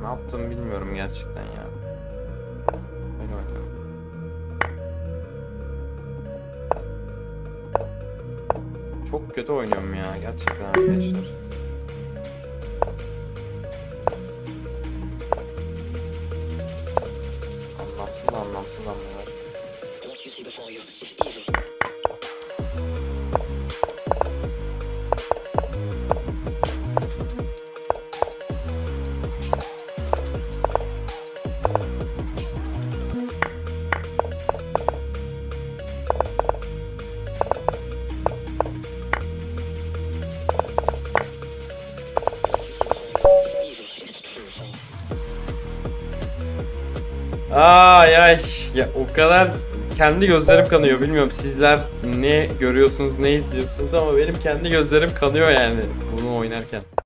Ne yaptığımı bilmiyorum gerçekten ya. Öyle oynuyorum. Çok kötü oynuyorum ya gerçekten arkadaşlar. Anlamsız hamleler. Ay ay ya, o kadar kendi gözlerim kanıyor, bilmiyorum sizler ne görüyorsunuz, ne izliyorsunuz ama benim kendi gözlerim kanıyor yani bunu oynarken.